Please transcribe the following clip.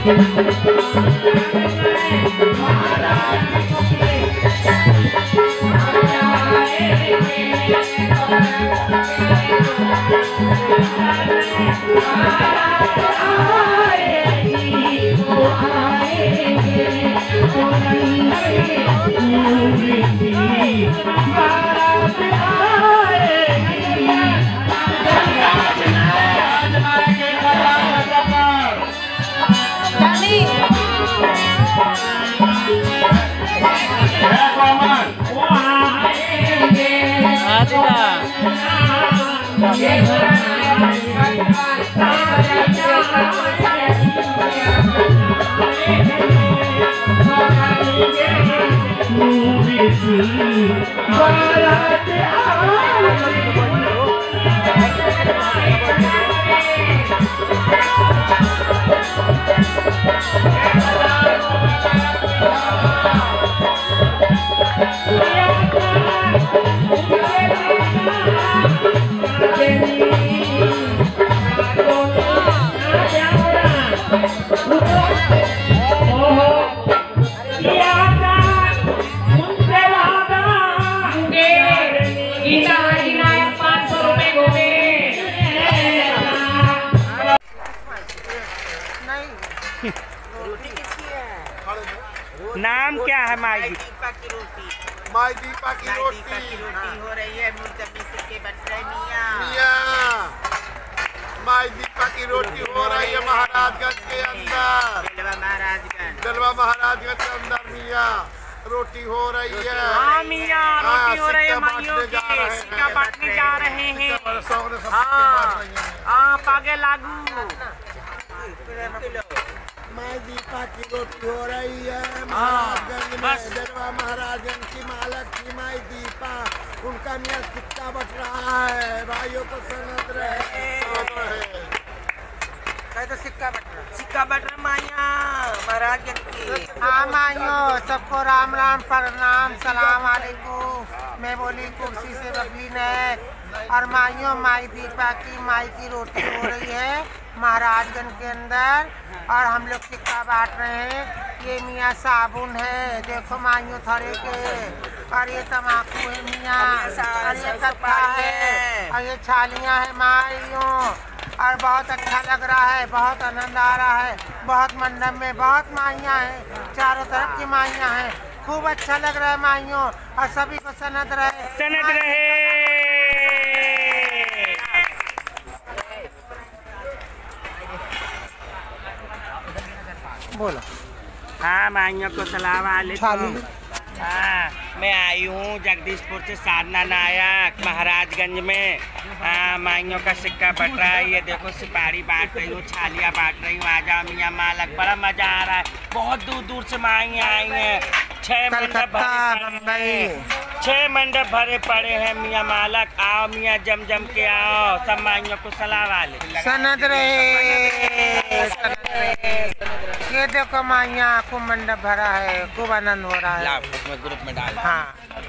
नाम क्या है माई दीपा की रोटी? माई दीपा की रोटी हो रही है मुल्तमी के बच्चे मियाँ। माई दीपा की रोटी हो रही है महाराजगंज के अंदर, जलवा महाराजगंज के अंदर मियाँ रोटी हो रही है। हाँ मियाँ रोटी हो रही है, माइयों की सिक्का बांटने जा रहे हैं। हाँ पागे लागू। माई दीपा की रोटी हो रही है महाराजगंज में, जलवा महाराजगंज की मालक की माई दीपा, उनका मियाँ सिक्का बट रहा है। भाइयों को सनत रहे तो सिक्का बट रहा माइया महाराजगंज की। हाँ माइयों, सबको राम राम प्रणाम सलाम वालेकुम। मैं बोली कुर्सी से बबली ने। और माइयों माई दीपा की माई की रोटी हो रही है महाराजगंज के अंदर, और हम लोग सिक्का बांट रहे हैं। ये मियाँ साबुन है, देखो माइयों थोड़े के, और ये तम्बाकू है मियाँ, और ये कट्टा है, और ये छालियाँ है माइयों। और बहुत अच्छा लग रहा है, बहुत आनंद आ रहा है। बहुत मंडप में बहुत माइयाँ हैं, चारों तरफ की माइयाँ हैं। खूब अच्छा लग रहा है माइयों, और सभी को सनद रहे, सनद रहे। बोलो। हाँ माइयों को सलाम वालेकुम। हाँ मैं आई हूँ जगदीशपुर से साधना नायक महाराजगंज में। हाँ माइयों का सिक्का बट रहा है, ये देखो सिपाही बांट रही हूँ, छालियाँ बांट रही हूँ। आ जाओ मियाँ मालक, बड़ा मजा आ रहा है। बहुत दूर दूर से माइयाँ आई हैं। 6 मंडप भरे पड़े हैं मियाँ मालक। आओ मियाँ जम जम के आओ, सब माइयों को सलाम वाले सनद रहे। ये देखो माइया खूब मंडप भरा है, खूब आनंद हो रहा है। ग्रुप में डाल। हाँ